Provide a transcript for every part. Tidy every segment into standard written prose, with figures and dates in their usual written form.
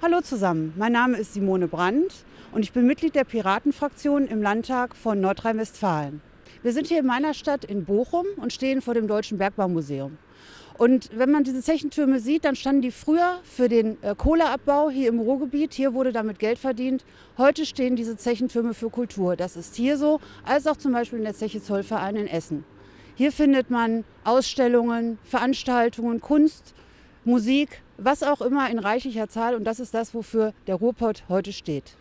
Hallo zusammen, mein Name ist Simone Brandt und ich bin Mitglied der Piratenfraktion im Landtag von Nordrhein-Westfalen. Wir sind hier in meiner Stadt in Bochum und stehen vor dem Deutschen Bergbaumuseum. Und wenn man diese Zechentürme sieht, dann standen die früher für den Kohleabbau hier im Ruhrgebiet. Hier wurde damit Geld verdient. Heute stehen diese Zechentürme für Kultur. Das ist hier so, als auch zum Beispiel in der Zeche Zollverein in Essen. Hier findet man Ausstellungen, Veranstaltungen, Kunst, Musik, was auch immer in reichlicher Zahl. Und das ist das, wofür der Ruhrpott heute steht.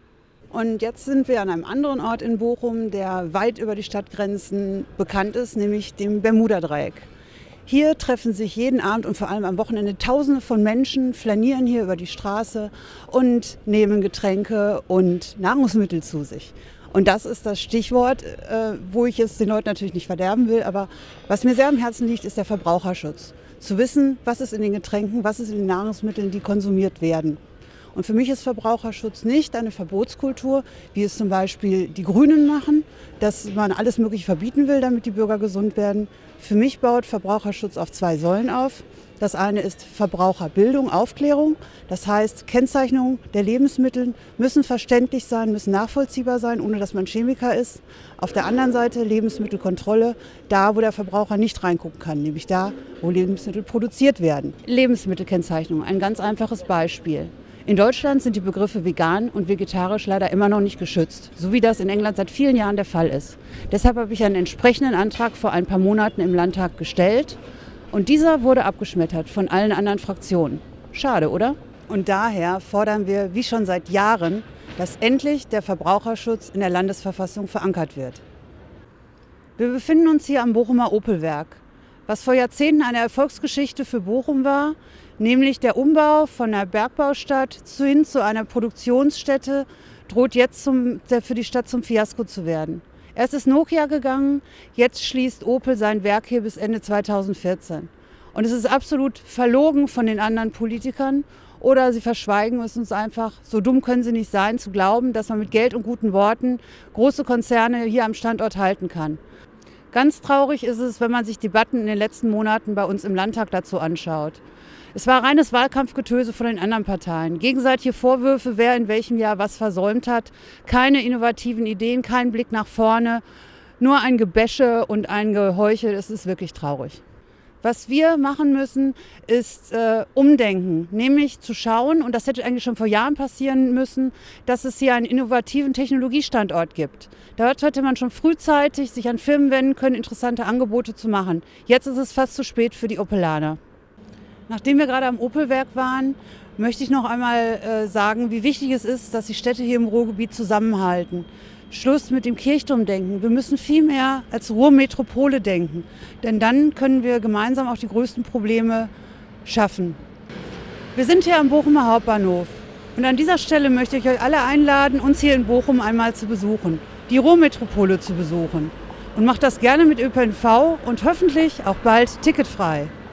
Und jetzt sind wir an einem anderen Ort in Bochum, der weit über die Stadtgrenzen bekannt ist, nämlich dem Bermudadreieck. Hier treffen sich jeden Abend und vor allem am Wochenende Tausende von Menschen, flanieren hier über die Straße und nehmen Getränke und Nahrungsmittel zu sich. Und das ist das Stichwort, wo ich es den Leuten natürlich nicht verderben will, aber was mir sehr am Herzen liegt, ist der Verbraucherschutz. Zu wissen, was ist in den Getränken, was ist in den Nahrungsmitteln, die konsumiert werden. Und für mich ist Verbraucherschutz nicht eine Verbotskultur, wie es zum Beispiel die Grünen machen, dass man alles Mögliche verbieten will, damit die Bürger gesund werden. Für mich baut Verbraucherschutz auf zwei Säulen auf. Das eine ist Verbraucherbildung, Aufklärung. Das heißt, Kennzeichnungen der Lebensmittel müssen verständlich sein, müssen nachvollziehbar sein, ohne dass man Chemiker ist. Auf der anderen Seite Lebensmittelkontrolle, da wo der Verbraucher nicht reingucken kann, nämlich da, wo Lebensmittel produziert werden. Lebensmittelkennzeichnung, ein ganz einfaches Beispiel. In Deutschland sind die Begriffe vegan und vegetarisch leider immer noch nicht geschützt, so wie das in England seit vielen Jahren der Fall ist. Deshalb habe ich einen entsprechenden Antrag vor ein paar Monaten im Landtag gestellt und dieser wurde abgeschmettert von allen anderen Fraktionen. Schade, oder? Und daher fordern wir, wie schon seit Jahren, dass endlich der Verbraucherschutz in der Landesverfassung verankert wird. Wir befinden uns hier am Bochumer Opelwerk, was vor Jahrzehnten eine Erfolgsgeschichte für Bochum war, nämlich der Umbau von einer Bergbaustadt hin zu einer Produktionsstätte droht jetzt für die Stadt zum Fiasko zu werden. Erst ist Nokia gegangen, jetzt schließt Opel sein Werk hier bis Ende 2014. Und es ist absolut verlogen von den anderen Politikern oder sie verschweigen es uns einfach. So dumm können sie nicht sein, zu glauben, dass man mit Geld und guten Worten große Konzerne hier am Standort halten kann. Ganz traurig ist es, wenn man sich Debatten in den letzten Monaten bei uns im Landtag dazu anschaut. Es war reines Wahlkampfgetöse von den anderen Parteien. Gegenseitige Vorwürfe, wer in welchem Jahr was versäumt hat. Keine innovativen Ideen, kein Blick nach vorne. Nur ein Gebäsche und ein Geheuchel. Es ist wirklich traurig. Was wir machen müssen, ist umdenken. Nämlich zu schauen, und das hätte eigentlich schon vor Jahren passieren müssen, dass es hier einen innovativen Technologiestandort gibt. Dort hätte man schon frühzeitig sich an Firmen wenden können, interessante Angebote zu machen. Jetzt ist es fast zu spät für die Opelaner. Nachdem wir gerade am Opelwerk waren, möchte ich noch einmal sagen, wie wichtig es ist, dass die Städte hier im Ruhrgebiet zusammenhalten. Schluss mit dem Kirchturmdenken. Wir müssen viel mehr als Ruhrmetropole denken, denn dann können wir gemeinsam auch die größten Probleme schaffen. Wir sind hier am Bochumer Hauptbahnhof und an dieser Stelle möchte ich euch alle einladen, uns hier in Bochum einmal zu besuchen, die Ruhrmetropole zu besuchen. Und macht das gerne mit ÖPNV und hoffentlich auch bald ticketfrei.